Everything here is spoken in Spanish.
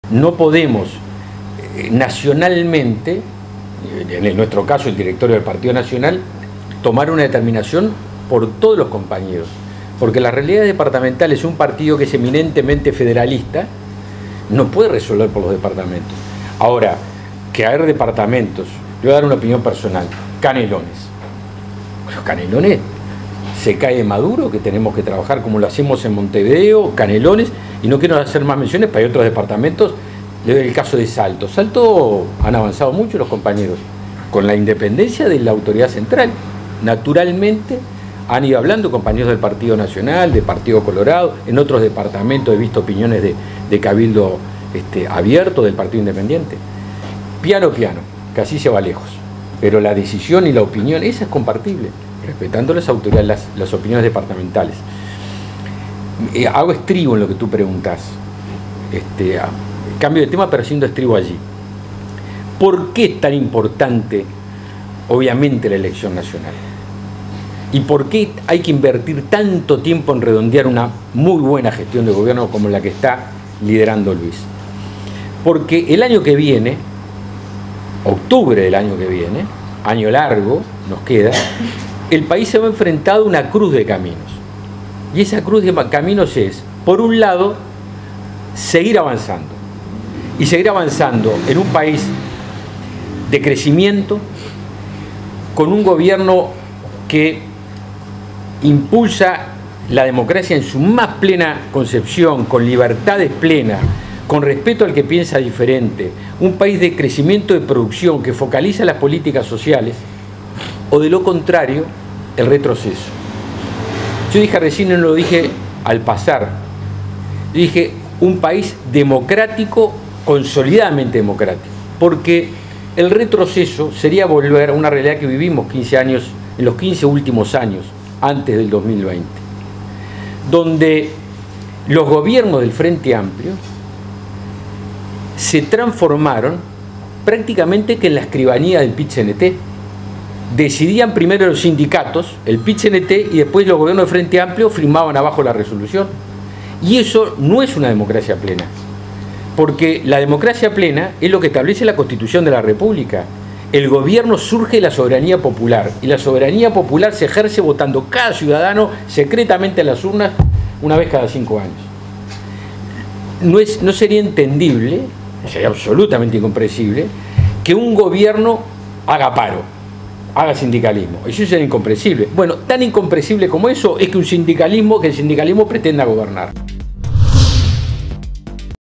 no podemos nacionalmente, en nuestro caso el directorio del Partido Nacional, tomar una determinación por todos los compañeros, porque las realidades departamentales, un partido que es eminentemente federalista, no puede resolver por los departamentos. Ahora, que haber departamentos, yo voy a dar una opinión personal, canelones. Los canelones, se cae de Maduro, que tenemos que trabajar como lo hacemos en Montevideo, canelones, y no quiero hacer más menciones, para otros departamentos, le doy el caso de Salto. Salto han avanzado mucho los compañeros, con la independencia de la autoridad central. Naturalmente han ido hablando compañeros del Partido Nacional, del Partido Colorado, en otros departamentos he visto opiniones de cabildo abierto del Partido Independiente. Piano, que así se va lejos, pero la decisión y la opinión, esa es compartible, respetando las autoridades, las opiniones departamentales. Hago estribo en lo que tú preguntas, cambio de tema pero haciendo estribo allí. ¿Por qué es tan importante, obviamente, la elección nacional? ¿Y por qué hay que invertir tanto tiempo en redondear una muy buena gestión de gobierno como la que está liderando Luis? Porque el año que viene, octubre del año que viene, año largo nos queda, el país se va enfrentado a una cruz de caminos. Y esa cruz de caminos es, por un lado, seguir avanzando. Y seguir avanzando en un país de crecimiento, con un gobierno que impulsa la democracia en su más plena concepción, con libertades plenas, con respeto al que piensa diferente, un país de crecimiento de producción que focaliza las políticas sociales, o de lo contrario, el retroceso. Yo dije recién, no lo dije al pasar, yo dije un país democrático, consolidadamente democrático, porque el retroceso sería volver a una realidad que vivimos 15 años, en los 15 últimos años, antes del 2020, donde los gobiernos del Frente Amplio se transformaron prácticamente que en la escribanía del PIT-CNT. Decidían primero los sindicatos, el PIT-CNT, y después los gobiernos del Frente Amplio firmaban abajo la resolución. Y eso no es una democracia plena, porque la democracia plena es lo que establece la Constitución de la República. El gobierno surge de la soberanía popular, y la soberanía popular se ejerce votando cada ciudadano secretamente en las urnas una vez cada 5 años. No sería entendible, sería absolutamente incomprensible, que un gobierno haga paro, haga sindicalismo. Eso sería incomprensible. Bueno, tan incomprensible como eso es que el sindicalismo pretenda gobernar.